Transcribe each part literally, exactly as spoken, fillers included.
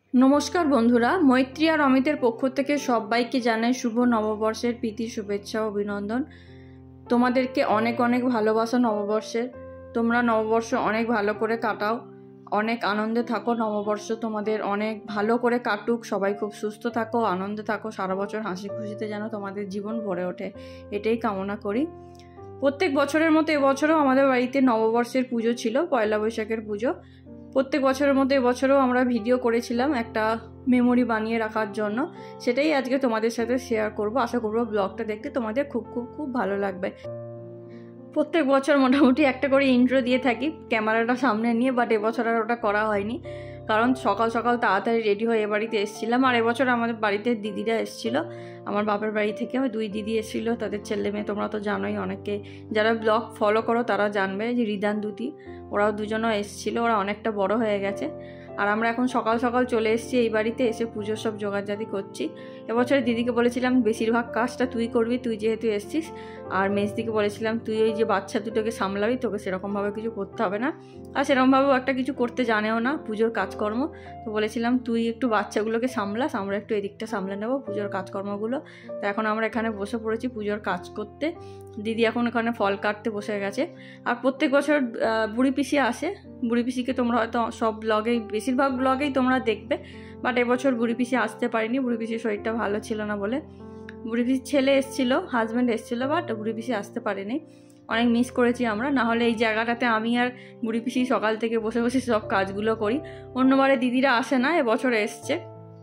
नमस्कार बंधुरा मैत्री और अमितर पक्ष থেকে সবাইকে জানাই শুভ নববর্ষের প্রীতি শুভেচ্ছা অভিনন্দন। তোমাদেরকে অনেক অনেক ভালোবাসা নববর্ষের। তোমরা নববর্ষ অনেক ভালো করে কাটাও, অনেক আনন্দে থাকো। নববর্ষ তোমাদের অনেক ভালো করে কাটুক, সবাই খুব সুস্থ থাকো, আনন্দে থাকো, সারা বছর হাসি খুশিতে যেন তোমাদের জীবন ভরে ওঠে, এটাই কামনা করি। প্রত্যেক বছরের মতো এবছরও আমাদের বাড়িতে নববর্ষের পুজো ছিল, পয়লা বৈশাখের পুজো। প্রত্যেক বছরের মতো এবছরও আমরা ভিডিও করেছিলাম একটা মেমোরি বানিয়ে রাখার জন্য, সেটাই আজকে তোমাদের সাথে শেয়ার করব। আশা করবো ব্লগটা দেখতে তোমাদের খুব খুব খুব ভালো লাগবে। প্রত্যেক বছর মোটামুটি একটা করে ইন্ট্রো দিয়ে থাকি ক্যামেরাটা সামনে নিয়ে, বাট এবছর আর ওটা করা হয়নি, কারণ সকাল সকাল তাড়াতাড়ি রেডি হয়ে এ বাড়িতে এসেছিলাম। আর এবছর আমাদের বাড়িতে দিদিরা এসেছিল, আমার বাপের বাড়ি থেকে দুই দিদি এসেছিল, তাদের ছেলে মেয়ে তোমরা তো জানোই, অনেকে যারা ব্লগ ফলো করো তারা জানবে যে রিদান দুতি, ওরাও দুজনও এসেছিলো, ওরা অনেকটা বড় হয়ে গেছে। আর আমরা এখন সকাল সকাল চলে এসেছি এই বাড়িতে, এসে পুজোর সব জোগাড়জাতি করছি। এবছর দিদিকে বলেছিলাম বেশিরভাগ কাজটা তুই করবি, তুই যেহেতু এসছিস। আর মেজদিকে বলেছিলাম তুই ওই যে বাচ্চা দুটোকে সামলাবি, তোকে সেরকমভাবে কিছু করতে হবে না, আর সেরকমভাবেও একটা কিছু করতে জানেও না পুজোর কাজকর্ম। তো বলেছিলাম তুই একটু বাচ্চাগুলোকে সামলাস, আমরা একটু এদিকটা সামলে নেবো পুজোর কাজকর্মগুলো। তো এখন আমরা এখানে বসে পড়েছি পুজোর কাজ করতে। দিদি এখন এখানে ফল কাটতে বসে গেছে। আর প্রত্যেক বছর বুড়ি পিসি আসে, বুড়ি পিসিকে তোমরা হয়তো সব ব্লগেই, বেশিরভাগ ব্লগেই তোমরা দেখবে, বাট এবছর বুড়ি পিসি আসতে পারিনি, বুড়ি পিসির শরীরটা ভালো ছিল না বলে। বুড়ি পিসির ছেলে এসেছিলো, হাজব্যান্ড এসেছিলো, বাট বুড়ি পিসি আসতে পারেনি। অনেক মিস করেছি আমরা, না হলে এই জায়গাটাতে আমি আর বুড়ি পিসি সকাল থেকে বসে বসে সব কাজগুলো করি। অন্যবারে দিদিরা আসে না, এবছর এসছে,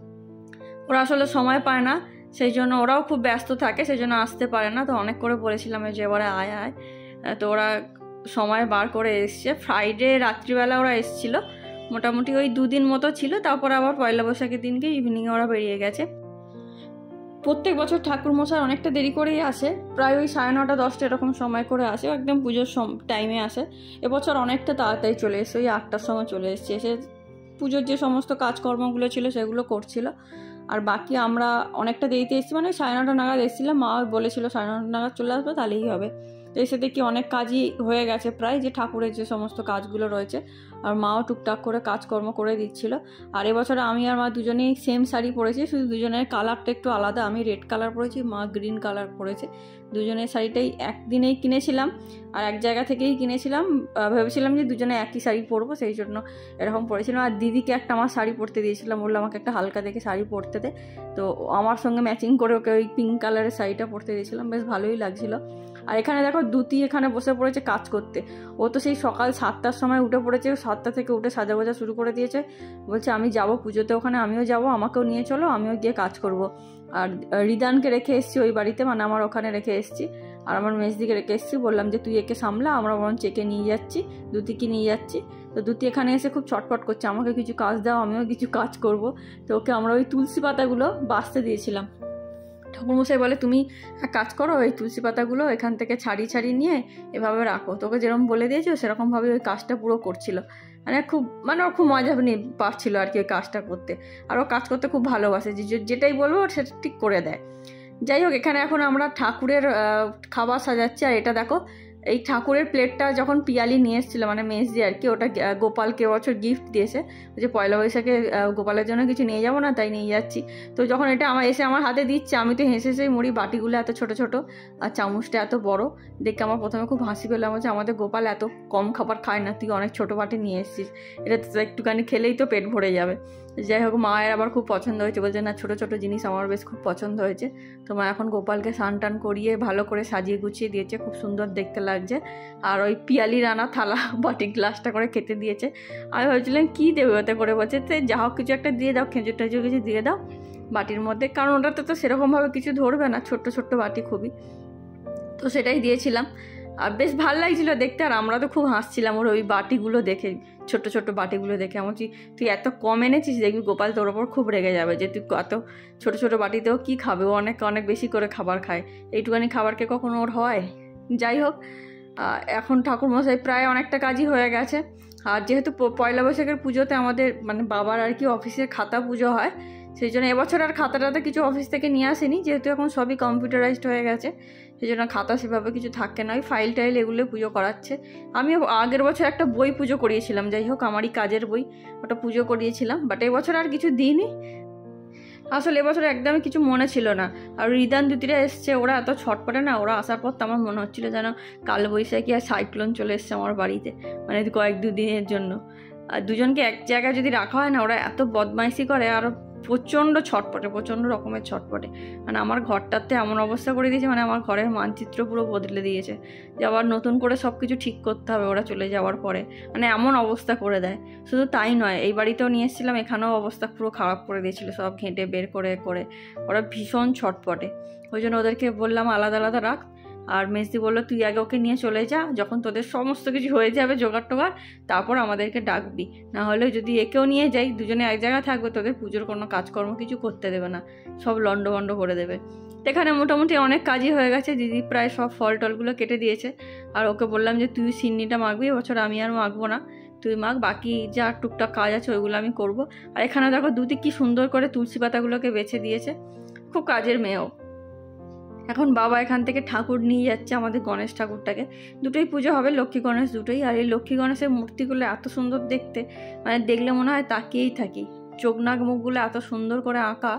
ওরা আসলে সময় পায় না, সেই জন্য ওরাও খুব ব্যস্ত থাকে, সেই জন্য আসতে পারে না। তো অনেক করে বলেছিলাম যে এবারে আয় আয়, তো ওরা সময় বার করে এসছে। ফ্রাইডে রাত্রিবেলা ওরা এসছিল, মোটামুটি ওই দুদিন মতো ছিল, তারপর আবার পয়লা বৈশাখের দিনকে ইভিনিংয়ে ওরা বেরিয়ে গেছে। প্রত্যেক বছর ঠাকুরমশাই অনেকটা দেরি করেই আসে, প্রায় ওই সাড়ে নটা দশটা এরকম সময় করে আসে, একদম পুজোর টাইমে আসে। এবছর অনেকটা তাড়াতাড়ি চলে এসছে, ওই আটটার সময় চলে এসছে, এসে পুজোর যে সমস্ত কাজকর্মগুলো ছিল সেগুলো করছিল। আর বাকি আমরা অনেকটা দেরিতে এসেছি, মানে সাড়ে নটা নাগাদ এসেছিলাম, মা বলেছিল সাড়ে নটা নাগাদ চলে আসবে, তাহলেই হবে। তো এসে দেখি অনেক কাজই হয়ে গেছে প্রায়, যে ঠাকুরের যে সমস্ত কাজগুলো রয়েছে, আর মাও টুকটাক করে কাজকর্ম করে দিচ্ছিল। আর এবছর আমি আর মা দুজনেই সেম শাড়ি পরেছি, শুধু দুজনের কালারটা একটু আলাদা, আমি রেড কালার পরেছি, মা গ্রিন কালার পরেছে। দুজনের শাড়িটাই একদিনেই কিনেছিলাম, আর এক জায়গা থেকেই কিনেছিলাম, ভেবেছিলাম যে দুজনে একই শাড়ি পরবো, সেই জন্য এরকম পরেছিলাম। আর দিদিকে একটা আমার শাড়ি পরতে দিয়েছিলাম, বললো আমাকে একটা হালকা দেখে শাড়ি পরতে দে, তো আমার সঙ্গে ম্যাচিং করে ওকে ওই পিঙ্ক কালারের শাড়িটা পরতে দিয়েছিলাম, বেশ ভালোই লাগছিল। আর এখানে দেখো দুতি এখানে বসে পড়েছে কাজ করতে, ও তো সেই সকাল সাতটার সময় উঠে পড়েছে, সাতটা থেকে উঠে সাজা গোজা শুরু করে দিয়েছে, বলছে আমি যাব পুজোতে, ওখানে আমিও যাব, আমাকেও নিয়ে চলো, আমিও গিয়ে কাজ করব। আর রিদানকে রেখে এসেছি ওই বাড়িতে, মানে আমার ওখানে রেখে এসেছি, আর আমার মেজদিকে রেখে এসেছি, বললাম যে তুই একে সামলা, আমরা বরঞ্চ একে নিয়ে যাচ্ছি, দুতিকে নিয়ে যাচ্ছি। তো দুতি এখানে এসে খুব ছটফট করছে, আমাকে কিছু কাজ দাও, আমিও কিছু কাজ করব। তো ওকে আমরা ওই তুলসী পাতাগুলো বাছতে দিয়েছিলাম। ঠাকুরমশাই বলে তুমি এক কাজ করো, ওই তুলসী পাতাগুলো এখান থেকে ছাড়িয়ে ছাড়িয়ে নিয়ে এভাবে রাখো, তোকে যেরকম বলে দিয়েছো সেরকমভাবে ওই কাজটা পুরো করছিল, মানে খুব মানে ও খুব মজা নিয়ে পারছিল আর কি ওই কাজটা করতে। আর ও কাজ করতে খুব ভালোবাসে, যে যেটাই বলবো সেটা ঠিক করে দেয়। যাই হোক, এখানে এখন আমরা ঠাকুরের খাবার সাজাচ্ছি। আর এটা দেখো, এই ঠাকুরের প্লেটটা যখন পিয়ালি নিয়ে এসেছিলো, মানে মেজদি আর কি, ওটা গোপালকে বছর গিফট দিয়েছে, যে পয়লা বৈশাখে গোপালের জন্য কিছু নিয়ে যাবো না, তাই নিয়ে যাচ্ছি। তো যখন এটা আমার এসে আমার হাতে দিচ্ছে, আমি তো হেসে হেসেই মরি, বাটিগুলো এত ছোট ছোট আর চামচটা এত বড়, দেখে আমার প্রথমে খুব হাসি পেলাম, হচ্ছে আমাদের গোপাল এত কম খাবার খায় না, তুই অনেক ছোটো বাটি নিয়ে এসেছিস, এটা একটুখানি খেলেই তো পেট ভরে যাবে। যাই হোক, মায়ের আবার খুব পছন্দ হয়েছে, বলছে না ছোটো ছোটো জিনিস আমার বেশ খুব পছন্দ হয়েছে। তো মা এখন গোপালকে স্নান টান করিয়ে ভালো করে সাজিয়ে গুছিয়ে দিয়েছে, খুব সুন্দর দেখতে লাগছে। আর ওই পিয়ালি রানা থালা বাটি গ্লাসটা করে খেতে দিয়েছে। আমি ভাবছিলাম কী দেবে ওতে করে, বলছে তো যা হোক কিছু একটা দিয়ে দাও, খেঁজুর টেঁজুর কিছু দিয়ে দাও বাটির মধ্যে, কারণ ওটাতে তো সেরকমভাবে কিছু ধরবে না, ছোট্ট ছোট্ট বাটি খুবই, তো সেটাই দিয়েছিলাম। আর বেশ ভালো লাগছিলো দেখতে, আর আমরা তো খুব হাসছিলাম ওর ওই বাটিগুলো দেখে, ছোট্ট ছোট্ট বাটিগুলো দেখে। আমার তুই এত কম এনেছিস, দেখবি গোপাল তোর ওপর খুব রেগে যাবে, যে তুই এত ছোটো ছোটো বাটিতেও কী খাবে, ও অনেক অনেক বেশি করে খাবার খায়, এইটুখানি খাবারকে কখনো ওর হয়। যাই হোক, এখন ঠাকুরমশাই প্রায় অনেকটা কাজই হয়ে গেছে, আর যেহেতু পয়লা বৈশাখের পুজোতে আমাদের মানে বাবার আর কি অফিসের খাতা পুজো হয়, সেই জন্য এবছর আর খাতাটাতে কিছু অফিস থেকে নিয়ে আসেনি, যেহেতু এখন সবই কম্পিউটারাইজড হয়ে গেছে, সেই জন্য খাতা সেভাবে কিছু থাকে না, ওই ফাইল টাইল এগুলো পুজো করাচ্ছে। আমি আগের বছর একটা বই পুজো করিয়েছিলাম, যাই হোক আমারই কাজের বই, ওটা পুজো করিয়েছিলাম, বাট এবছর আর কিছু দিইনি। আসলে এবছর একদমই কিছু মনে ছিল না। আর রিদান দুতিরা এসছে, ওরা এত ছটপটে না, ওরা আসার পর তো আমার মনে হচ্ছিলো যেন কালবৈশাখী আর সাইক্লোন চলে এসছে আমার বাড়িতে, মানে কয়েক দুদিনের জন্য। আর দুজনকে এক জায়গায় যদি রাখা হয় না, ওরা এত বদমাইশি করে আর প্রচণ্ড ছটপটে, প্রচণ্ড রকমের ছটপটে। মানে আমার ঘরটাতে এমন অবস্থা করে দিয়েছে, মানে আমার ঘরের মানচিত্র পুরো বদলে দিয়েছে, যে আবার নতুন করে সব কিছু ঠিক করতে হবে ওরা চলে যাওয়ার পরে, মানে এমন অবস্থা করে দেয়। শুধু তাই নয়, এই বাড়িতেও নিয়ে এসেছিলাম, এখানেও অবস্থা পুরো খারাপ করে দিয়েছিল, সব ঘেঁটে বের করে করে। ওরা ভীষণ ছটপটে, ওই জন্য ওদেরকে বললাম আলাদা আলাদা রাখ। আর মেজদি বললো তুই আগে ওকে নিয়ে চলে যা, যখন তোদের সমস্ত কিছু হয়ে যাবে জোগাড় টোগাড়, তারপর আমাদেরকে ডাকবি, না হলে যদি একেও নিয়ে যাই দুজনে এক জায়গায় থাকবে, তোদের পুজোর কোনো কাজকর্ম কিছু করতে দেবে না, সব লন্ডভন্ড করে দেবে। এখানে মোটামুটি অনেক কাজই হয়ে গেছে, দিদি প্রায় সব ফল টলগুলো কেটে দিয়েছে। আর ওকে বললাম যে তুই সিন্নিটা মাখবি, এবছর আমি আর মাখবো না, তুই মাখ, বাকি যা টুকটাক কাজ আছে ওইগুলো আমি করব। আর এখানে দেখো দুদি কি সুন্দর করে তুলসী পাতাগুলোকে বেছে দিয়েছে, খুব কাজের মেয়েও। এখন বাবা এখান থেকে ঠাকুর নিয়ে যাচ্ছে, আমাদের গণেশ ঠাকুরটাকে, দুটোই পুজো হবে, লক্ষ্মী গণেশ দুটোই। আর এই লক্ষ্মী গণেশের মূর্তিগুলো এত সুন্দর দেখতে, মানে দেখলে মনে হয় তাকিয়েই থাকি, চোখ নাক মুখগুলো এত সুন্দর করে আঁকা।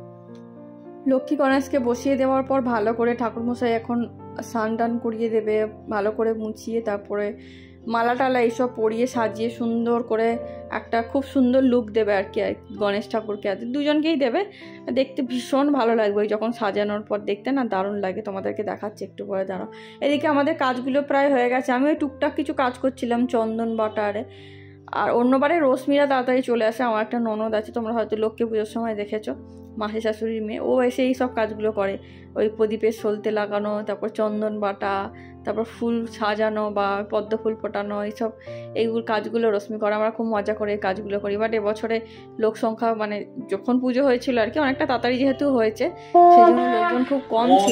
লক্ষ্মী গণেশকে বসিয়ে দেওয়ার পর ভালো করে ঠাকুরমশাই এখন স্নান টান করিয়ে দেবে, ভালো করে মুছিয়ে তারপরে মালা টালা এইসব পরিয়ে সাজিয়ে সুন্দর করে একটা খুব সুন্দর লুক দেবে আর কি গণেশ ঠাকুরকে। আর দুজনকেই দেবে, দেখতে ভীষণ ভালো লাগবে, ওই যখন সাজানোর পর দেখতে না দারুণ লাগে। তোমাদেরকে দেখাচ্ছি একটু পরে, দাঁড়াও। এদিকে আমাদের কাজগুলো প্রায় হয়ে গেছে, আমি ওই টুকটাক কিছু কাজ করছিলাম চন্দন বাটারে। আর অন্যবারে রশ্মিরা তাড়াতাড়ি চলে আসে, আমার একটা ননদ আছে, তোমরা হয়তো লক্ষ্মী পুজোর সময় দেখেছো, মাসি শাশুড়ির মেয়ে, ও এসে এই সব কাজগুলো করে, ওই প্রদীপের সলতে লাগানো, তারপর চন্দন বাটা, তারপর ফুল সাজানো বা পদ্ম ফুল ফোটানো, এইসব এইগুলো কাজগুলো রশ্মি করে। আমরা খুব মজা করে এই কাজগুলো করি। বাট এবছরে লোক সংখ্যা মানে যখন পুজো হয়েছিল আর কি অনেকটা তাড়াতাড়ি যেহেতু হয়েছে, সেই জন্য লোকজন খুব কম ছিল।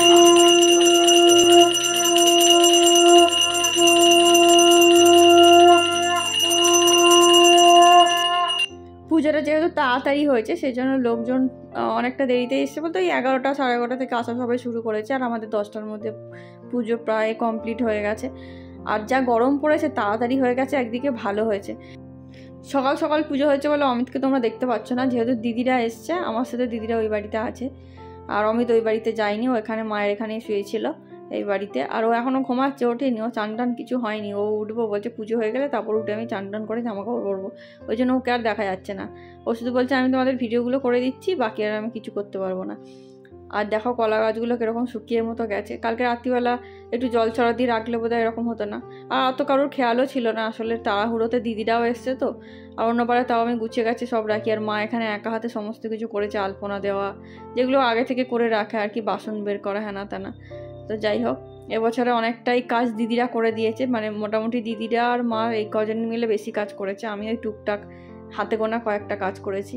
পুজোটা যেহেতু তাড়াতাড়ি হয়েছে সেই জন্য লোকজন অনেকটা দেরিতে এসছে, বলতে ওই এগারোটা সাড়ে এগারোটা থেকে আসা সবাই শুরু করেছে। আর আমাদের দশটার মধ্যে পুজো প্রায় কমপ্লিট হয়ে গেছে। আর যা গরম পড়েছে তাড়াতাড়ি হয়ে গেছে, একদিকে ভালো হয়েছে। সকাল সকাল পুজো হয়েছে বলে অমিতকে তোমরা দেখতে পাচ্ছ না, যেহেতু দিদিরা এসছে আমার সাথে, দিদিরা ওই বাড়িতে আছে। আর অমিত ওই বাড়িতে যায়নি, ও এখানে মায়ের এখানেই শুয়েছিল এই বাড়িতে। আর ও এখনও ঘুমাচ্ছে, ওঠেনি, ও চান টান কিছু হয়নি, ও উঠবো বলছে পুজো হয়ে গেলে, তারপর উঠে আমি চান টান করে জামা কাপড় পরবো, ওই জন্য ওকে আর দেখা যাচ্ছে না। ও শুধু বলছে আমি তোমাদের ভিডিওগুলো করে দিচ্ছি, বাকি আর আমি কিছু করতে পারবো না। আর দেখো কলা গাছগুলো কীরকম শুকিয়ে মতো গেছে, কালকে রাত্রিবেলা একটু জল ছড়া দিয়ে রাখলে বোধহয় এরকম হতো না। আর অত কারোর খেয়ালও ছিল না, আসলে তাড়াহুড়োতে দিদিরাও এসছে তো। আর অন্যবারে তাও আমি গুছিয়ে গেছে সব রাখি, আর মা এখানে একা হাতে সমস্ত কিছু করেছে, আলপনা দেওয়া, যেগুলো আগে থেকে করে রাখে আর কি, বাসন বের করা হেনা তেনা। তো যাই হোক, এবছরে অনেকটাই কাজ দিদিরা করে দিয়েছে, মানে মোটামুটি দিদিরা আর মা এই কজন মিলে বেশি কাজ করেছে, আমি ওই টুকটাক হাতে গোনা কয়েকটা কাজ করেছি।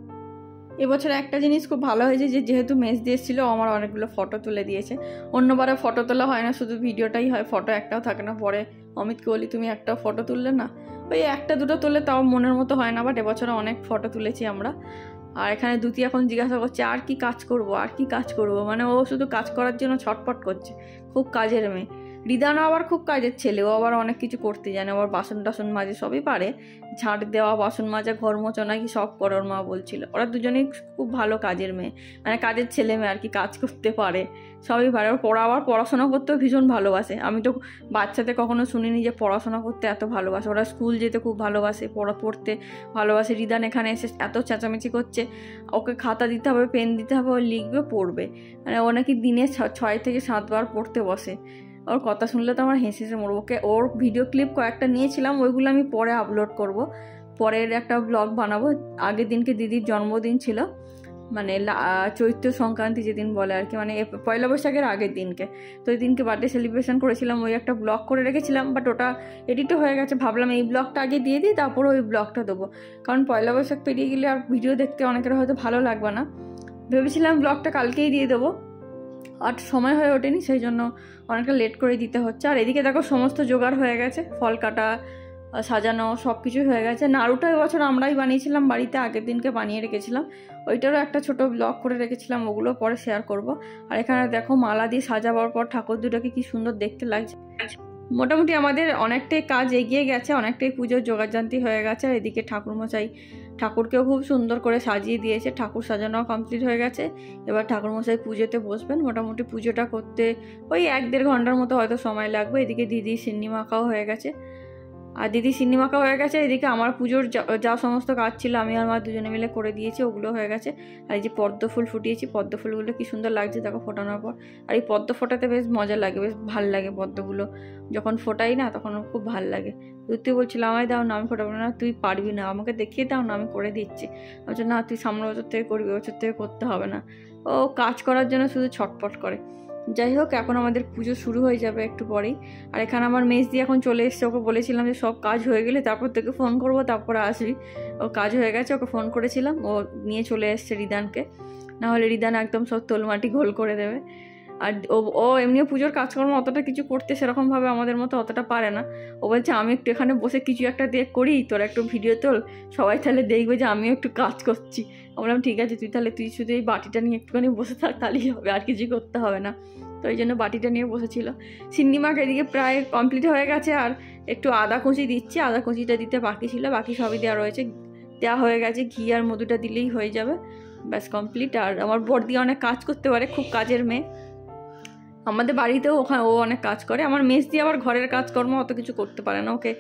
এবছর একটা জিনিস খুব ভালো হয়েছে যে যেহেতু মেজ দিয়েছিল আমার অনেকগুলো ফটো তুলে দিয়েছে। অন্যবারে ফটো তোলা হয় না, শুধু ভিডিওটাই হয়, ফটো একটাও থাকে না। পরে অমিতকে বলি তুমি একটাও ফটো তুললে না, ওই একটা দুটো তুললে তাও মনের মতো হয় না। বাট এবছরে অনেক ফটো তুলেছি আমরা। আর এখানে দুতি এখন জিজ্ঞাসা করছে আর কি কাজ করব, আর কি কাজ করব, মানে ও শুধু কাজ করার জন্য ছটপট করছে, খুব কাজের মেয়ে। রিদানও আবার খুব কাজের ছেলে, ও আবার অনেক কিছু করতে জানে, আবার বাসন টাসন মাজে, সবই পারে, ঝাঁট দেওয়া, বাসন মাজা, ঘর মোছা নাকি সব করে ওর মা বলছিল। ওরা দুজনেই খুব ভালো কাজের মেয়ে, মানে কাজের ছেলে মেয়ে আর কি, কাজ করতে পারে, সবই পারে। ওর পড়া আবার পড়াশোনা করতেও ভীষণ ভালোবাসে, আমি তো বাচ্চাতে কখনো শুনিনি যে পড়াশোনা করতে এত ভালোবাসে। ওরা স্কুল যেতে খুব ভালোবাসে, পড়া পড়তে ভালোবাসে। রিদান এখানে এসে এত চেঁচামেচি করছে, ওকে খাতা দিতে হবে, পেন দিতে হবে, ও লিখবে পড়বে, মানে ও নাকি দিনে ছয় থেকে সাতবার পড়তে বসে। ওর কথা শুনলে তো আমার হেসে হেসে মরবো। ওকে ওর ভিডিও ক্লিপ কয়েকটা নিয়েছিলাম, ওইগুলো আমি পরে আপলোড করব, পরের একটা ব্লগ বানাবো। আগের দিনকে দিদির জন্মদিন ছিল, মানে চৈত্র সংক্রান্তি যেদিন বলে আর কি, মানে পয়লা বৈশাখের আগের দিনকে, তো ওই দিনকে বার্থডে সেলিব্রেশন করেছিলাম, ওই একটা ব্লগ করে রেখেছিলাম, বাট ওটা এডিটও হয়ে গেছে। ভাবলাম এই ব্লগটা আগে দিয়ে দিই, তারপরে ওই ব্লগটা দেবো, কারণ পয়লা বৈশাখ পেরিয়ে গেলে আর ভিডিও দেখতে অনেকের হয়তো ভালো লাগবে না। ভেবেছিলাম ব্লগটা কালকেই দিয়ে দেবো, আর সময় হয়ে ওঠেনি, সেই জন্য অনেকটা লেট করে দিতে হচ্ছে। আর এদিকে দেখো সমস্ত জোগাড় হয়ে গেছে, ফল কাটা, সাজানো সব কিছুই হয়ে গেছে। নাড়ুটা এবছর আমরাই বানিয়েছিলাম বাড়িতে, আগের দিনকে বানিয়ে রেখেছিলাম, ওইটারও একটা ছোট ব্লগ করে রেখেছিলাম, ওগুলো পরে শেয়ার করব। আর এখানে দেখো মালা দিয়ে সাজাবার পর ঠাকুর দুটোকে কি সুন্দর দেখতে লাগছে। মোটামুটি আমাদের অনেকটাই কাজ এগিয়ে গেছে, অনেকটাই পুজোর জোগাড়যন্ত্রী হয়ে গেছে। আর এদিকে ঠাকুরমশাই ঠাকুরকেও খুব সুন্দর করে সাজিয়ে দিয়েছে, ঠাকুর সাজানো কমপ্লিট হয়ে গেছে। এবার ঠাকুরমশাই পুজোতে বসবেন। মোটামুটি পুজোটা করতে ওই এক দেড় ঘন্টার মতো হয়তো সময় লাগবে। এদিকে দিদি সিন্নি মাখাও হয়ে গেছে, আর দিদি সিন্নি মাখা হয়ে গেছে। এদিকে আমার পুজোর যা সমস্ত কাজ ছিল আমি আর মা দুজনে মিলে করে দিয়েছি, ওগুলো হয়ে গেছে। আর এই যে পদ্ম ফুল ফুটিয়েছি, পদ্ম ফুলগুলো কি সুন্দর লাগছে দেখো ফোটানোর পর। আর এই পদ্ম ফোটাতে বেশ মজা লাগে, বেশ ভাল লাগে পদ্মগুলো যখন ফোটাই না, তখন খুব ভাল লাগে। তুই বলছিল আমায় দাও না, আমি ফোটাবো না। তুই পারবি না, আমাকে দেখিয়ে দাও না, আমি করে দিচ্ছি। বলছে না তুই সামনের বছর থেকে করবি, বছর থেকে করতে হবে না। ও কাজ করার জন্য শুধু ছটপট করে। যাই হোক, এখন আমাদের পুজো শুরু হয়ে যাবে একটু পরেই। আর এখানে আমার মেজদি এখন চলে এসছে, ওকে বলেছিলাম যে সব কাজ হয়ে গেলে তারপর থেকে ফোন করবো, তারপরে আসবি। ও কাজ হয়ে গেছে, ওকে ফোন করেছিলাম, ও নিয়ে চলে এসছে রিদানকে, নাহলে রিদান একদম সব তোলমাটি ঘোল করে দেবে। আর ও ও এমনিও পুজোর কাজকর্ম অতটা কিছু করতে সেরকমভাবে আমাদের মতো অতটা পারে না। ও বলছে আমি একটু এখানে বসে কিছু একটা দিয়ে করি, তোর একটু ভিডিও তোল, সবাই তাহলে দেখবে যে আমিও একটু কাজ করছি। বললাম ঠিক আছে, তুই তাহলে তুই শুধু এই বাটিটা নিয়ে একটুখানি বসে থাক, তাহলেই হবে, আর কিছু করতে হবে না। তো ওই জন্য বাটিটা নিয়ে বসেছিল। সিন্নি মাখ এদিকে প্রায় কমপ্লিট হয়ে গেছে, আর একটু আদা কুচি দিচ্ছি, আদা কুচিটা দিতে বাকি ছিল, বাকি সবই দেওয়া রয়েছে, দেওয়া হয়ে গেছে। ঘি আর মধুটা দিলেই হয়ে যাবে, ব্যাস কমপ্লিট। আর আমার বড়দি অনেক কাজ করতে পারে, খুব কাজের মেয়ে। আমাদের বাড়িতেও ওখানে ও অনেক কাজ করে। আমার মেস দিয়ে আবার ঘরের কাজকর্ম অত কিছু করতে পারে না, ওকে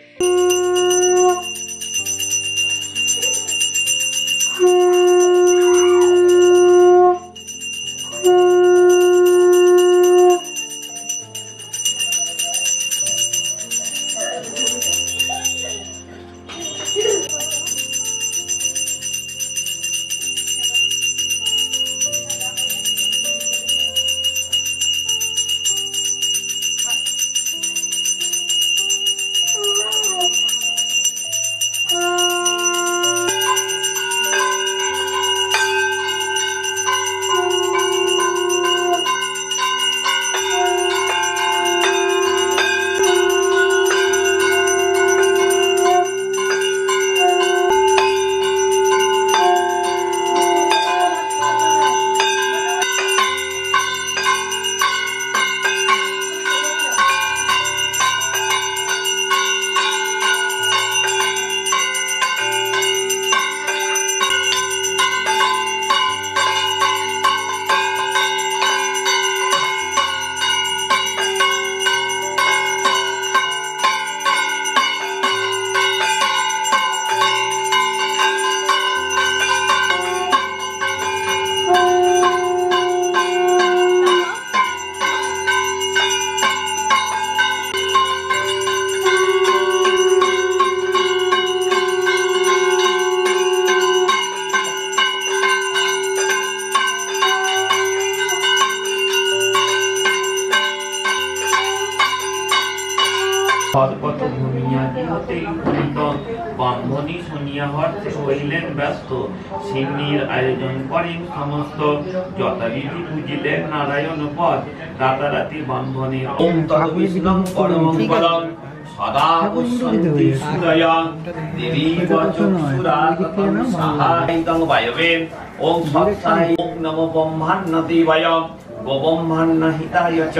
পদপত ভূমিয়াদি হতেই পরিত ব্রাহ্মণী শুনিয়া হর্ষে হইলেন ব্যস্ত। সিন্নির আয়োজন করেন সমস্ত, যথাবিধি পুজিলেন নারায়ণ পদ। রাতারাতি ব্রাহ্মণের ওম তদ্বিষ্ণুং পরমঙ্গলং সদা পশ্যন্তি সুদয়া দেবী বচক্ষুরা ততং সাহায়িতং বায়বে। ওম সৎসাই ওম নমো ব্রহ্মাণ্যদেবায় গোব্রহ্মাণ্য হিতায় চ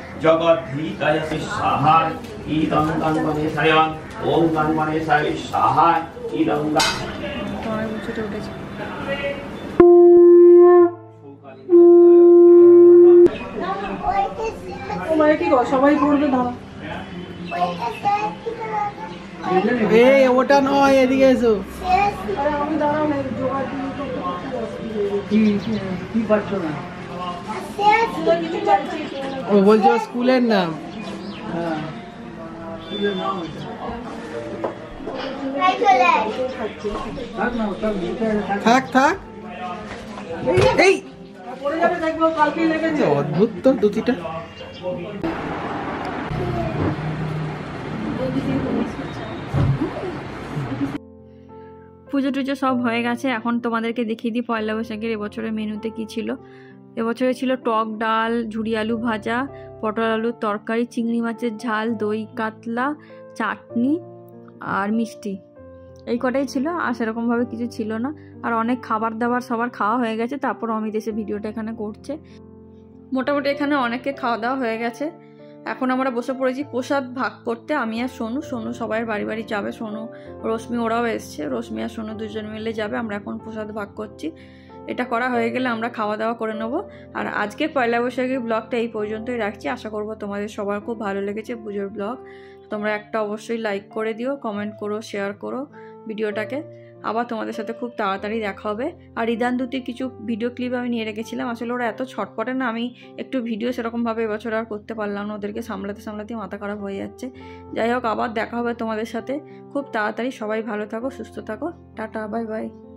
জগদ্ধিতায় স্বাহা। ইদং গণগণেশায় ওম গণগণেশায় স্বাহা। ইদং সবাই পড়বে দাঁড়া। এই ওটা নয়, এদিকে এসো। আমি দাঁড়াও না, কি কি পারছো না? ও বলছো স্কুলের নাম। হ্যাঁ স্কুলের নাম থাক থাক। এই অদ্ভুত তো দুটিটা। পুজো টুজো সব হয়ে গেছে। এখন তোমাদেরকে দেখিয়ে দিই পয়লা বৈশাখের এবছরের মেনুতে কি ছিল। এবছরে ছিল টক ডাল, ঝুরি আলু ভাজা, পটল আলুর তরকারি, চিংড়ি মাছের ঝাল, দই কাতলা, চাটনি, আর মিষ্টি, এই কটাই ছিল, আর সেরকমভাবে কিছু ছিল না। আর অনেক খাবার দাবার সবার খাওয়া হয়ে গেছে, তারপর অমিত এসে ভিডিওটা এখানে করছে। মোটামুটি এখানে অনেকে খাওয়া দাওয়া হয়ে গেছে। এখন আমরা বসে পড়েছি প্রসাদ ভাগ করতে, আমি আর সোনু। সোনু সবাই বাড়ি বাড়ি যাবে, সোনু রশ্মি ওরাও এসছে, রশ্মি আর সোনু দুজন মিলে যাবে। আমরা এখন প্রসাদ ভাগ করছি। এটা করা হয়ে গেলে আমরা খাওয়া দাওয়া করে নেবো। আর আজকে পয়লা বৈশাখের ব্লগটা এই পর্যন্তই রাখছি। আশা করবো তোমাদের সবার খুব ভালো লেগেছে পুজোর ব্লগ। তোমরা একটা অবশ্যই লাইক করে দিও, কমেন্ট করো, শেয়ার করো ভিডিওটাকে। আবার তোমাদের সাথে খুব তাড়াতাড়ি দেখা হবে। আর রিদান দুটির কিছু ভিডিও ক্লিপ আমি নিয়ে রেখেছিলাম, আসলে ওরা এত ছটপটে না, আমি একটু ভিডিও সেরকমভাবে এবছর আর করতে পারলাম না, ওদেরকে সামলাতে সামলাতে মাথা খারাপ হয়ে যাচ্ছে। যাই হোক, আবার দেখা হবে তোমাদের সাথে খুব তাড়াতাড়ি। সবাই ভালো থাকো, সুস্থ থাকো, টাটা, বাই বাই।